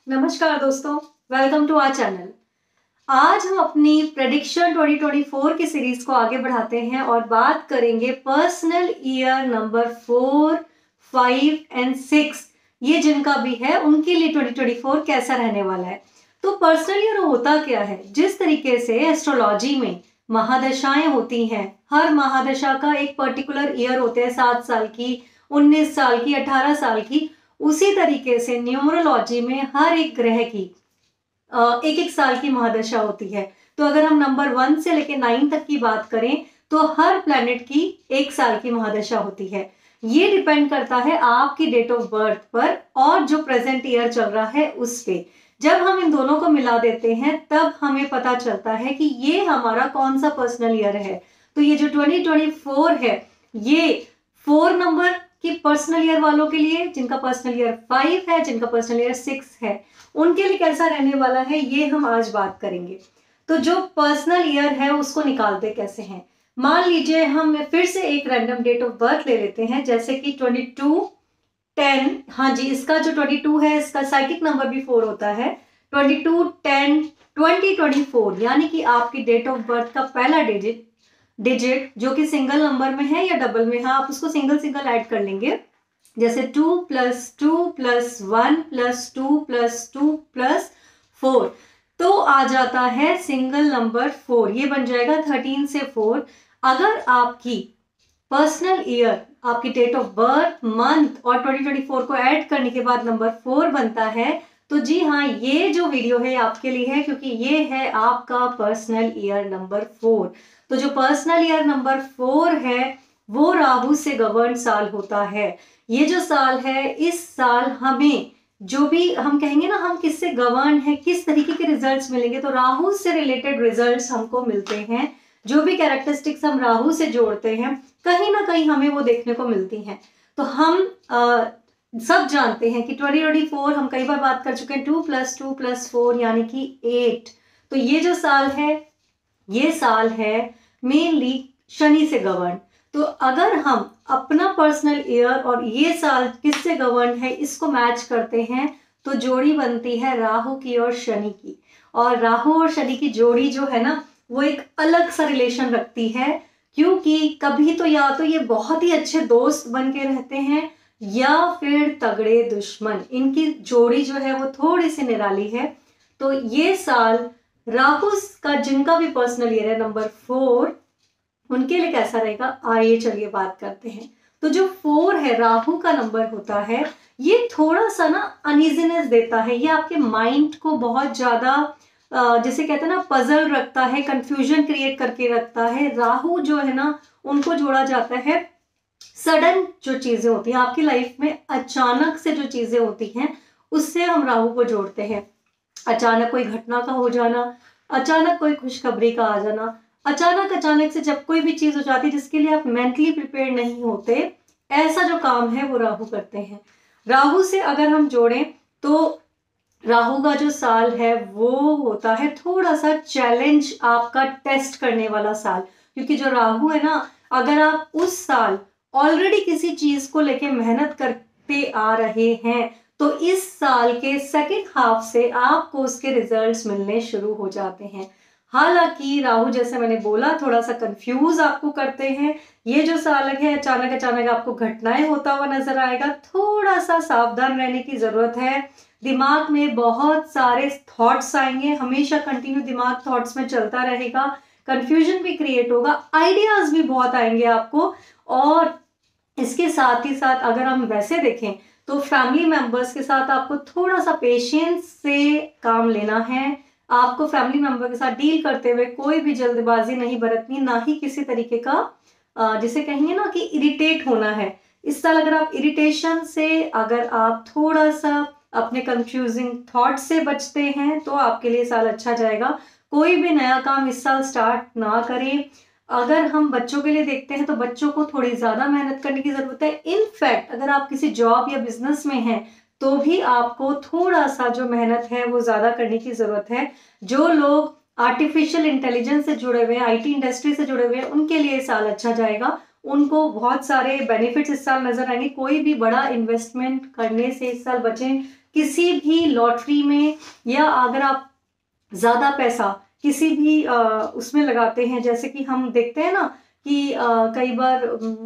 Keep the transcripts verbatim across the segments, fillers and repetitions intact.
नमस्कार दोस्तों, welcome to our channel. आज हम अपनी प्रेडिक्शन ट्वेंटी ट्वेंटी फोर की सीरीज को आगे बढ़ाते हैं और बात करेंगे personal year number four, five and six. ये जिनका भी है उनके लिए ट्वेंटी ट्वेंटी फोर कैसा रहने वाला है। तो पर्सनल ईयर होता क्या है? जिस तरीके से एस्ट्रोलॉजी में महादशाएं होती हैं, हर महादशा का एक पर्टिकुलर ईयर होते हैं, सात साल की, उन्नीस साल की, अठारह साल की। उसी तरीके से न्यूमरोलॉजी में हर एक ग्रह की एक एक साल की महादशा होती है। तो अगर हम नंबर वन से लेकर नाइन तक की बात करें तो हर प्लैनेट की एक साल की महादशा होती है। ये डिपेंड करता है आपकी डेट ऑफ बर्थ पर और जो प्रेजेंट ईयर चल रहा है उस पे। जब हम इन दोनों को मिला देते हैं तब हमें पता चलता है कि ये हमारा कौन सा पर्सनल ईयर है। तो ये जो ट्वेंटी ट्वेंटी फोर है, ये फोर नंबर कि पर्सनल ईयर वालों के लिए, जिनका पर्सनल ईयर फाइव है, जिनका पर्सनल ईयर सिक्स है, उनके लिए कैसा रहने वाला है, ये हम आज बात करेंगे। तो जो पर्सनल ईयर है उसको निकालते कैसे हैं? मान लीजिए हम फिर से एक रैंडम डेट ऑफ बर्थ ले लेते हैं, जैसे कि ट्वेंटी टू टेन। हाँ जी, इसका जो ट्वेंटी टू है इसका साइकिक नंबर भी फोर होता है। Twenty two ten twenty twenty four यानी कि आपकी डेट ऑफ बर्थ का पहला डिजिट डिजिट जो कि सिंगल नंबर में है या डबल में है, आप उसको सिंगल सिंगल ऐड कर लेंगे। जैसे two plus two plus one plus two plus two plus four, तो आ जाता है सिंगल नंबर फोर। ये बन जाएगा थर्टीन से फोर। अगर आपकी पर्सनल ईयर, आपकी डेट ऑफ बर्थ, मंथ और ट्वेंटी ट्वेंटी फोर को ऐड करने के बाद नंबर फोर बनता है, तो जी हाँ, ये जो वीडियो है आपके लिए है, क्योंकि ये है आपका पर्सनल ईयर नंबर फोर। तो जो पर्सनल ईयर नंबर फोर है वो राहु से गवर्न साल होता है। ये जो साल है, इस साल हमें जो भी हम कहेंगे ना, हम किससे गवर्न है, किस तरीके के रिजल्ट्स मिलेंगे, तो राहु से रिलेटेड रिजल्ट्स हमको मिलते हैं। जो भी कैरेक्टरिस्टिक्स हम राहु से जोड़ते हैं कहीं ना कहीं हमें वो देखने को मिलती हैं। तो हम आ, सब जानते हैं कि ट्वेंटी ट्वेंटी फोर, हम कई बार बात कर चुके हैं, two plus two plus four यानी कि एट। तो ये जो साल है, ये साल है मेनली शनि से गवर्न। तो अगर हम अपना पर्सनल ईयर और ये साल किससे गवर्न है इसको मैच करते हैं तो जोड़ी बनती है राहु की और शनि की। और राहु और शनि की जोड़ी जो है ना, वो एक अलग सा रिलेशन रखती है, क्योंकि कभी तो या तो ये बहुत ही अच्छे दोस्त बन के रहते हैं या फिर तगड़े दुश्मन। इनकी जोड़ी जो है वो थोड़ी सी निराली है। तो ये साल राहु का जिनका भी पर्सनल ईयर है नंबर फोर, उनके लिए कैसा रहेगा, आइए चलिए बात करते हैं। तो जो फोर है, राहु का नंबर होता है, ये थोड़ा सा ना अनइजीनेस देता है। ये आपके माइंड को बहुत ज्यादा, जैसे कहते हैं ना, पजल रखता है, कंफ्यूजन क्रिएट करके रखता है। राहु जो है ना, उनको जोड़ा जाता है सडन जो चीजें होती हैं आपकी लाइफ में, अचानक से जो चीजें होती हैं उससे हम राहु को जोड़ते हैं। अचानक कोई घटना का हो जाना, अचानक कोई खुशखबरी का आ जाना, अचानक अचानक से जब कोई भी चीज हो जाती है जिसके लिए आप मेंटली प्रिपेयर नहीं होते, ऐसा जो काम है वो राहु करते हैं। राहु से अगर हम जोड़ें तो राहु का जो साल है वो होता है थोड़ा सा चैलेंज, आपका टेस्ट करने वाला साल। क्योंकि जो राहु है ना, अगर आप उस साल ऑलरेडी किसी चीज को लेके मेहनत करते आ रहे हैं तो इस साल के सेकेंड हाफ से आपको उसके रिजल्ट्स मिलने शुरू हो जाते हैं। हालांकि राहु, जैसे मैंने बोला, थोड़ा सा कंफ्यूज आपको करते हैं। ये जो साल है, अचानक अचानक आपको घटनाएं होता हुआ नजर आएगा। थोड़ा सा सावधान रहने की जरूरत है। दिमाग में बहुत सारे थॉट्स आएंगे, हमेशा कंटिन्यू दिमाग थॉट्स में चलता रहेगा, कंफ्यूजन भी क्रिएट होगा, आइडियाज भी बहुत आएंगे आपको। और इसके साथ ही साथ अगर हम वैसे देखें तो फैमिली मेंबर्स के साथ आपको थोड़ा सा पेशेंस से काम लेना है। आपको फैमिली मेंबर के साथ डील करते हुए कोई भी जल्दबाजी नहीं बरतनी, ना ही किसी तरीके का, जिसे कहेंगे ना कि इरिटेट होना है। इस साल अगर आप इरिटेशन से, अगर आप थोड़ा सा अपने कंफ्यूजिंग थॉट से बचते हैं तो आपके लिए साल अच्छा जाएगा। कोई भी नया काम इस साल स्टार्ट ना करें। अगर हम बच्चों के लिए देखते हैं तो बच्चों को थोड़ी ज्यादा मेहनत करने की जरूरत है। इनफैक्ट अगर आप किसी जॉब या बिजनेस में हैं तो भी आपको थोड़ा सा जो मेहनत है वो ज्यादा करने की जरूरत है। जो लोग आर्टिफिशियल इंटेलिजेंस से जुड़े हुए हैं, आईटी इंडस्ट्री से जुड़े हुए हैं, उनके लिए साल अच्छा जाएगा। उनको बहुत सारे बेनिफिट्स इस साल नजर आएंगे। कोई भी बड़ा इन्वेस्टमेंट करने से इस साल बचें, किसी भी लॉटरी में, या अगर आप ज़्यादा पैसा किसी भी आ, उसमें लगाते हैं, जैसे कि हम देखते हैं ना कि आ, कई बार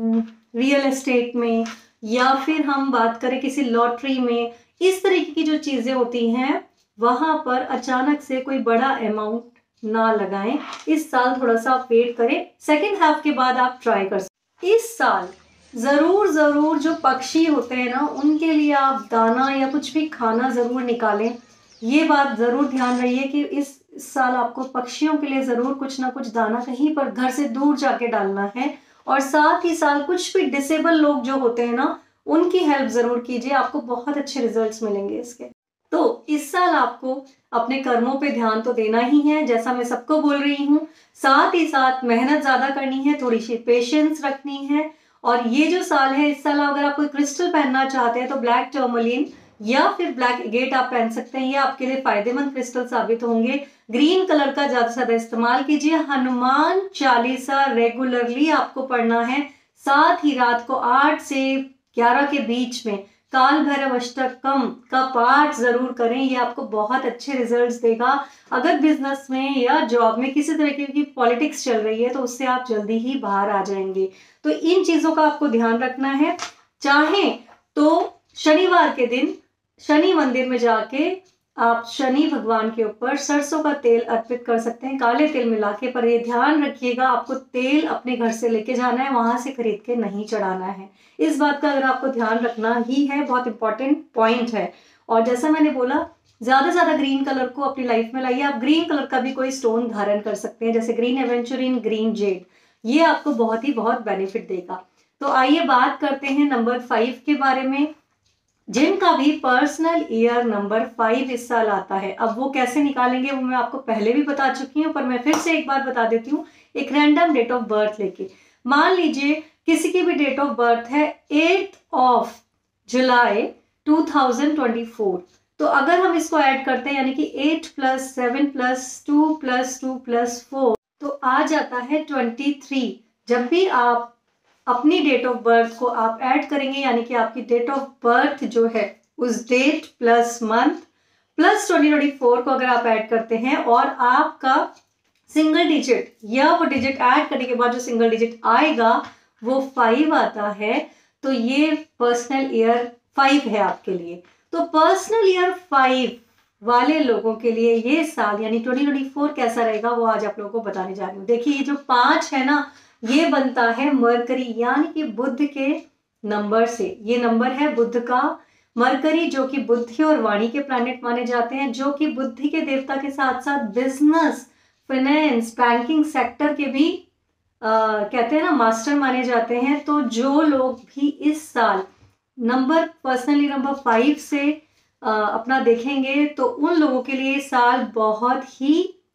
रियल एस्टेट में, या फिर हम बात करें किसी लॉटरी में, इस तरीके की जो चीज़ें होती हैं वहाँ पर अचानक से कोई बड़ा अमाउंट ना लगाएं। इस साल थोड़ा सा आप वेट करें, सेकेंड हाफ के बाद आप ट्राई कर सकते। इस साल ज़रूर ज़रूर जो पक्षी होते हैं ना, उनके लिए आप दाना या कुछ भी खाना ज़रूर निकालें। ये बात ज़रूर ध्यान रखिए कि इस साल आपको पक्षियों के लिए ज़रूर कुछ ना कुछ दाना कहीं पर घर से दूर जाके डालना है। और साथ ही साथ कुछ भी डिसेबल लोग जो होते हैं ना, उनकी हेल्प ज़रूर कीजिए, आपको बहुत अच्छे रिजल्ट्स मिलेंगे इसके। तो इस साल आपको अपने कर्मों पे ध्यान तो देना ही है, जैसा मैं सबको बोल रही हूँ। साथ ही साथ मेहनत ज़्यादा करनी है, थोड़ी सी पेशेंस रखनी है। और ये जो साल है, इस साल अगर आप कोई क्रिस्टल पहनना चाहते हैं तो ब्लैक टर्मोलिन या फिर ब्लैक एगेट आप पहन सकते हैं। ये आपके लिए फायदेमंद क्रिस्टल साबित होंगे। ग्रीन कलर का ज्यादा से ज्यादा इस्तेमाल कीजिए। हनुमान चालीसा रेगुलरली आपको पढ़ना है। साथ ही रात को आठ से ग्यारह के बीच में काल भैरव अष्टकम का पाठ जरूर करें। ये आपको बहुत अच्छे रिजल्ट्स देगा। अगर बिजनेस में या जॉब में किसी तरीके की पॉलिटिक्स चल रही है तो उससे आप जल्दी ही बाहर आ जाएंगे। तो इन चीजों का आपको ध्यान रखना है। चाहे तो शनिवार के दिन शनि मंदिर में जाके आप शनि भगवान के ऊपर सरसों का तेल अर्पित कर सकते हैं, काले तेल मिला के। पर ये ध्यान रखिएगा, आपको तेल अपने घर से लेके जाना है, वहां से खरीद के नहीं चढ़ाना है। इस बात का अगर आपको ध्यान रखना ही है, बहुत इंपॉर्टेंट पॉइंट है। और जैसा मैंने बोला, ज्यादा से ज्यादा ग्रीन कलर को अपनी लाइफ में लाइए। आप ग्रीन कलर का भी कोई स्टोन धारण कर सकते हैं, जैसे ग्रीन एवेंचुरिन, ग्रीन जेड। ये आपको बहुत ही बहुत बेनिफिट देगा। तो आइए बात करते हैं नंबर फाइव के बारे में, जिनका भी पर्सनल ईयर नंबर फाइव इस साल आता है। अब वो कैसे निकालेंगे वो मैं आपको पहले भी बता चुकी हूँ, पर मैं फिर से एक बार बता देती हूँ, एक रैंडम डेट ऑफ बर्थ लेके। मान लीजिए किसी की भी डेट ऑफ बर्थ है eight of July two thousand twenty four, तो अगर हम इसको ऐड करते हैं, यानी कि eight plus seven plus two plus two plus four, तो आ जाता है ट्वेंटी थ्री। जब भी आप अपनी डेट ऑफ बर्थ को आप ऐड करेंगे, यानी कि आपकी डेट ऑफ बर्थ जो है उस date plus month plus twenty twenty four को अगर आप ऐड करते हैं और आपका सिंगल डिजिट या वो डिजिट ऐड करने के बाद जो सिंगल डिजिट आएगा वो फाइव आता है, तो ये पर्सनल ईयर फाइव है आपके लिए। तो पर्सनल ईयर फाइव वाले लोगों के लिए ये साल यानी ट्वेंटी ट्वेंटी फोर कैसा रहेगा वो आज आप लोगों को बताने जा रही हूँ। देखिए, ये जो पांच है ना, ये बनता है मरकरी यानी कि बुध के नंबर से। ये नंबर है बुध का। मरकरी जो कि बुद्धि और वाणी के प्लैनेट माने जाते हैं, जो कि बुद्धि के देवता के साथ साथ बिजनेस, फाइनेंस, बैंकिंग सेक्टर के भी आ, कहते हैं ना मास्टर माने जाते हैं। तो जो लोग भी इस साल नंबर पर्सनली नंबर फाइव से आ, अपना देखेंगे तो उन लोगों के लिए साल बहुत ही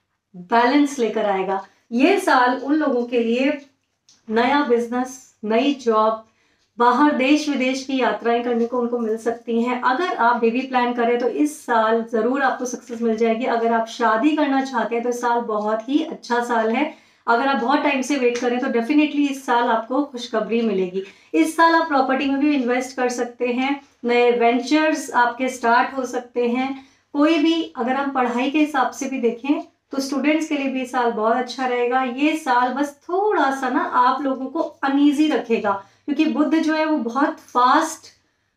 बैलेंस लेकर आएगा। ये साल उन लोगों के लिए नया बिजनेस, नई जॉब, बाहर देश विदेश की यात्राएं करने को उनको मिल सकती हैं। अगर आप बेबी प्लान करें तो इस साल जरूर आपको सक्सेस मिल जाएगी। अगर आप शादी करना चाहते हैं तो इस साल बहुत ही अच्छा साल है। अगर आप बहुत टाइम से वेट करें तो डेफिनेटली इस साल आपको खुशखबरी मिलेगी। इस साल आप प्रॉपर्टी में भी इन्वेस्ट कर सकते हैं, नए वेंचर्स आपके स्टार्ट हो सकते हैं। कोई भी अगर हम पढ़ाई के हिसाब से भी देखें तो स्टूडेंट्स के लिए भी साल बहुत अच्छा रहेगा। ये साल बस थोड़ा सा ना आप लोगों को अनईजी रखेगा, क्योंकि बुध जो है वो बहुत फास्ट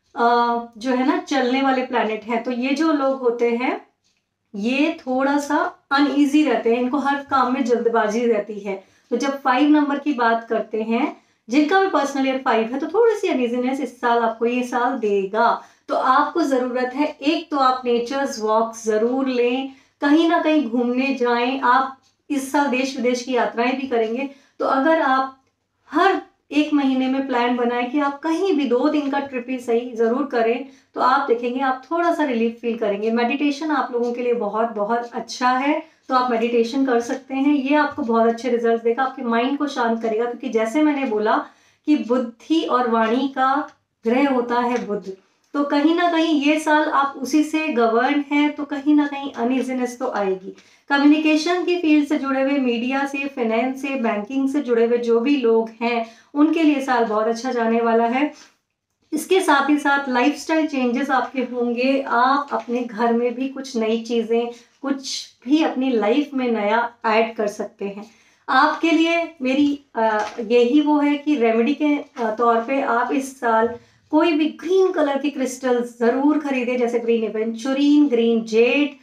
जो है ना चलने वाले प्लैनेट है। तो ये जो लोग होते हैं ये थोड़ा सा अनईजी रहते हैं, इनको हर काम में जल्दबाजी रहती है। तो जब फाइव नंबर की बात करते हैं, जिनका भी पर्सनल ईयर फाइव है, तो थोड़ी सी अनईजीनेस इस साल आपको ये साल देगा। तो आपको जरूरत है, एक तो आप नेचर्स वॉक जरूर लें, कहीं ना कहीं घूमने जाएं। आप इस साल देश विदेश की यात्राएं भी करेंगे, तो अगर आप हर एक महीने में प्लान बनाएं कि आप कहीं भी दो दिन का ट्रिप ही सही जरूर करें, तो आप देखेंगे आप थोड़ा सा रिलीफ फील करेंगे। मेडिटेशन आप लोगों के लिए बहुत बहुत अच्छा है, तो आप मेडिटेशन कर सकते हैं। ये आपको बहुत अच्छे रिजल्ट देगा, आपके माइंड को शांत करेगा, क्योंकि जैसे मैंने बोला कि बुद्धि और वाणी का ग्रह होता है बुध, तो कहीं ना कहीं ये साल आप उसी से गवर्न है, तो कहीं ना कहीं अनइजीनेस तो आएगी। कम्युनिकेशन की फील्ड से जुड़े हुए, मीडिया से, फाइनेंस से, बैंकिंग से जुड़े हुए जो भी लोग हैं उनके लिए साल बहुत अच्छा जाने वाला है। इसके साथ ही साथ लाइफस्टाइल चेंजेस आपके होंगे। आप अपने घर में भी कुछ नई चीज़ें, कुछ भी अपनी लाइफ में नया ऐड कर सकते हैं। आपके लिए मेरी यही वो है कि रेमेडी के तौर पे आप इस साल कोई भी ग्रीन कलर के क्रिस्टल्स ज़रूर खरीदें, जैसे ग्रीन एवेंचुरीन, ग्रीन जेड।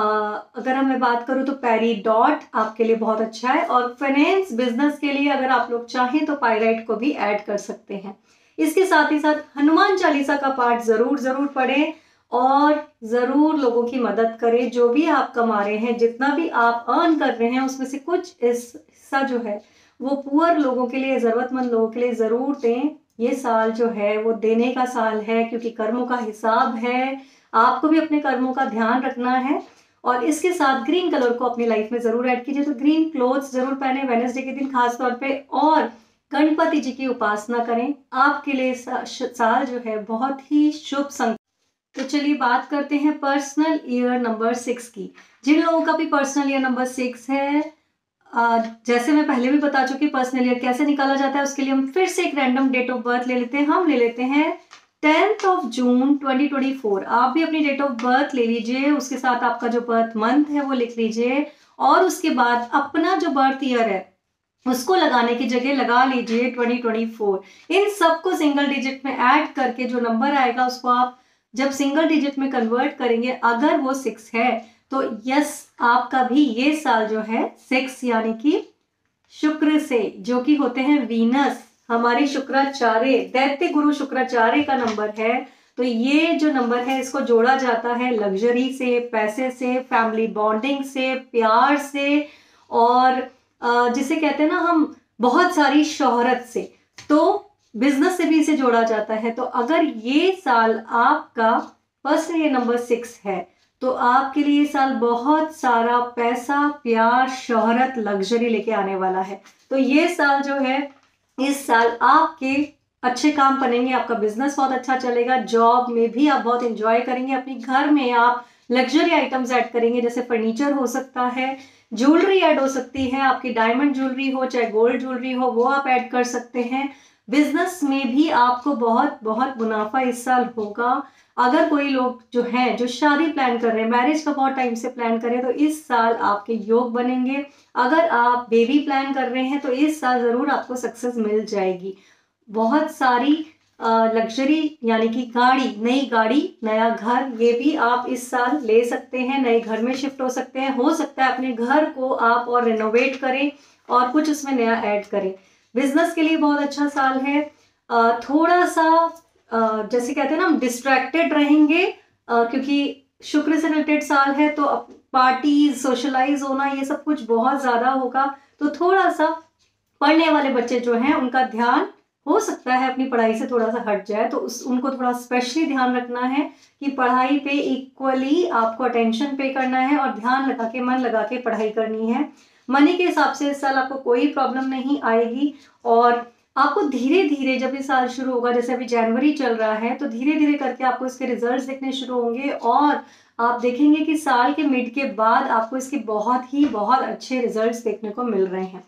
अगर मैं बात करूँ तो पेरिडॉट आपके लिए बहुत अच्छा है। और फाइनेंस बिजनेस के लिए अगर आप लोग चाहें तो पायराइट को भी ऐड कर सकते हैं। इसके साथ ही साथ हनुमान चालीसा का पाठ ज़रूर ज़रूर पढ़ें और ज़रूर लोगों की मदद करें। जो भी आप कमा रहे हैं, जितना भी आप अर्न कर रहे हैं, उसमें से कुछ इस हिस्सा जो है वो पुअर लोगों के लिए, ज़रूरतमंद लोगों के लिए ज़रूर दें। ये साल जो है वो देने का साल है, क्योंकि कर्मों का हिसाब है। आपको भी अपने कर्मों का ध्यान रखना है। और इसके साथ ग्रीन कलर को अपनी लाइफ में ज़रूर ऐड कीजिए। तो ग्रीन क्लोथ्स ज़रूर पहने वेडनेसडे के दिन खास तौर पे, और गणपति जी की उपासना करें। आपके लिए साल जो है बहुत ही शुभ संकेत। तो चलिए बात करते हैं पर्सनल ईयर नंबर सिक्स की। जिन लोगों का भी पर्सनल ईयर नंबर सिक्स है, आ, जैसे मैं पहले भी बता चुकी, पर्सनल ईयर कैसे निकाला जाता है उसके लिए हम फिर से एक रैंडम डेट ऑफ बर्थ ले लेते हैं। हम ले लेते हैं tenth of June twenty twenty four. आप भी अपनी डेट ऑफ बर्थ ले लीजिए, उसके साथ आपका जो बर्थ मंथ है वो लिख लीजिए, और उसके बाद अपना जो बर्थ ईयर है उसको लगाने की जगह लगा लीजिए ट्वेंटी ट्वेंटी फोर। इन सबको सिंगल डिजिट में ऐड करके जो नंबर आएगा उसको आप जब सिंगल डिजिट में कन्वर्ट करेंगे, अगर वो सिक्स है तो यस, आपका भी ये साल जो है सिक्स यानी कि शुक्र से, जो कि होते हैं वीनस, हमारे शुक्राचार्य, दैत्य गुरु शुक्राचार्य का नंबर है। तो ये जो नंबर है इसको जोड़ा जाता है लग्जरी से, पैसे से, फैमिली बॉन्डिंग से, प्यार से, और जिसे कहते हैं ना हम बहुत सारी शोहरत से। तो बिजनेस से भी इसे जोड़ा जाता है। तो अगर ये साल आपका पर्सनल ईयर नंबर सिक्स है तो आपके लिए ये साल बहुत सारा पैसा, प्यार, शोहरत, लग्जरी लेके आने वाला है। तो ये साल जो है, इस साल आपके अच्छे काम बनेंगे, आपका बिजनेस बहुत अच्छा चलेगा, जॉब में भी आप बहुत एंजॉय करेंगे, अपने घर में आप लग्जरी आइटम्स ऐड करेंगे, जैसे फर्नीचर हो सकता है, ज्वेलरी ऐड हो सकती है, आपकी डायमंड ज्वेलरी हो चाहे गोल्ड ज्वेलरी हो वो आप ऐड कर सकते हैं। बिजनेस में भी आपको बहुत बहुत मुनाफा इस साल होगा। अगर कोई लोग जो हैं जो शादी प्लान कर रहे हैं, मैरिज का बहुत टाइम से प्लान कर रहे हैं, तो इस साल आपके योग बनेंगे। अगर आप बेबी प्लान कर रहे हैं तो इस साल ज़रूर आपको सक्सेस मिल जाएगी। बहुत सारी लग्जरी यानी कि गाड़ी, नई गाड़ी, नया घर, ये भी आप इस साल ले सकते हैं, नए घर में शिफ्ट हो सकते हैं। हो सकता है अपने घर को आप और रिनोवेट करें और कुछ उसमें नया ऐड करें। बिजनेस के लिए बहुत अच्छा साल है। थोड़ा सा जैसे कहते हैं ना हम डिस्ट्रैक्टेड रहेंगे, क्योंकि शुक्र से रिलेटेड साल है, तो पार्टीज, सोशलाइज होना, ये सब कुछ बहुत ज़्यादा होगा। तो थोड़ा सा पढ़ने वाले बच्चे जो हैं उनका ध्यान हो सकता है अपनी पढ़ाई से थोड़ा सा हट जाए, तो उस उनको थोड़ा स्पेशली ध्यान रखना है कि पढ़ाई पे इक्वली आपको अटेंशन पे करना है और ध्यान लगा के, मन लगा के पढ़ाई करनी है। मनी के हिसाब से इस साल आपको कोई प्रॉब्लम नहीं आएगी, और आपको धीरे धीरे जब ये साल शुरू होगा, जैसे अभी जनवरी चल रहा है, तो धीरे धीरे करके आपको इसके रिजल्ट्स दिखने शुरू होंगे, और आप देखेंगे कि साल के मिड के बाद आपको इसके बहुत ही बहुत अच्छे रिजल्ट्स देखने को मिल रहे हैं।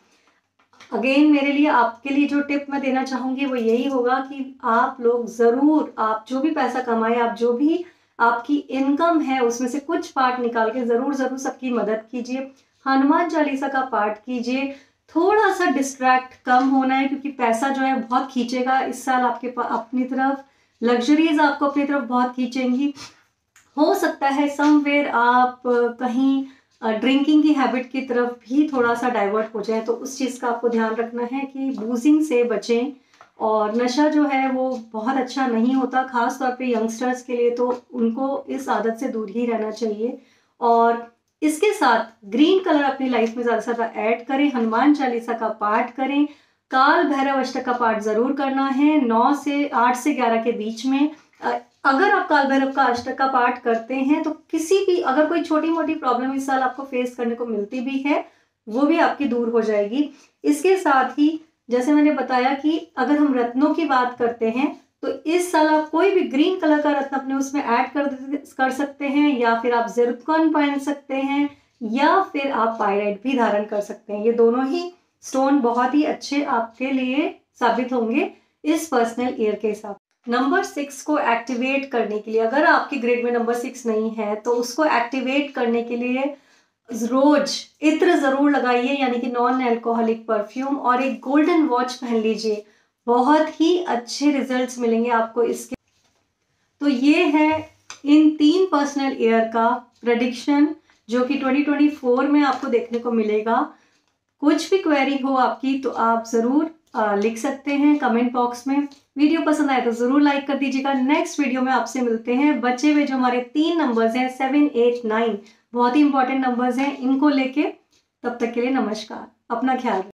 अगेन मेरे लिए, आपके लिए जो टिप मैं देना चाहूँगी वो यही होगा कि आप लोग ज़रूर, आप जो भी पैसा कमाए, आप जो भी आपकी इनकम है उसमें से कुछ पार्ट निकाल के ज़रूर ज़रूर सबकी मदद कीजिए। हनुमान चालीसा का पाठ कीजिए। थोड़ा सा डिस्ट्रैक्ट कम होना है, क्योंकि पैसा जो है बहुत खींचेगा इस साल आपके पास अपनी तरफ, लग्जरीज आपको अपनी तरफ बहुत खींचेंगी। हो सकता है समवेयर आप कहीं ड्रिंकिंग की हैबिट की तरफ भी थोड़ा सा डाइवर्ट हो जाए, तो उस चीज़ का आपको ध्यान रखना है कि बूजिंग से बचें। और नशा जो है वो बहुत अच्छा नहीं होता, खास तौर पे यंगस्टर्स के लिए, तो उनको इस आदत से दूर ही रहना चाहिए। और इसके साथ ग्रीन कलर अपनी लाइफ में ज़्यादा से ज़्यादा ऐड करें, हनुमान चालीसा का पाठ करें, काल भैरव अष्टक का पाठ ज़रूर करना है नौ से आठ से ग्यारह के बीच में। अगर आप काल भैरव का अष्टक का पाठ करते हैं तो किसी भी, अगर कोई छोटी मोटी प्रॉब्लम इस साल आपको फेस करने को मिलती भी है, वो भी आपकी दूर हो जाएगी। इसके साथ ही जैसे मैंने बताया कि अगर हम रत्नों की बात करते हैं तो इस साल आप कोई भी ग्रीन कलर का रत्न अपने उसमें ऐड कर कर सकते हैं, या फिर आप ज़िरकॉन पहन सकते हैं, या फिर आप पायराइट भी धारण कर सकते हैं। ये दोनों ही स्टोन बहुत ही अच्छे आपके लिए साबित होंगे इस पर्सनल ईयर के हिसाब। नंबर सिक्स को एक्टिवेट करने के लिए, अगर आपकी ग्रिड में नंबर सिक्स नहीं है तो उसको एक्टिवेट करने के लिए रोज इत्र जरूर लगाइए, यानी कि नॉन अल्कोहलिक परफ्यूम, और एक गोल्डन वॉच पहन लीजिए। बहुत ही अच्छे रिजल्ट्स मिलेंगे आपको इसके। तो ये है इन तीन पर्सनल ईयर का प्रेडिक्शन जो कि ट्वेंटी ट्वेंटी फोर में आपको देखने को मिलेगा। कुछ भी क्वेरी हो आपकी तो आप ज़रूर लिख सकते हैं कमेंट बॉक्स में। वीडियो पसंद आए तो ज़रूर लाइक कर दीजिएगा। नेक्स्ट वीडियो में आपसे मिलते हैं। बचे हुए जो हमारे तीन नंबर्स हैं सेवन एट नाइन, बहुत ही इंपॉर्टेंट नंबर्स हैं, इनको लेके। तब तक के लिए नमस्कार, अपना ख्याल रखें।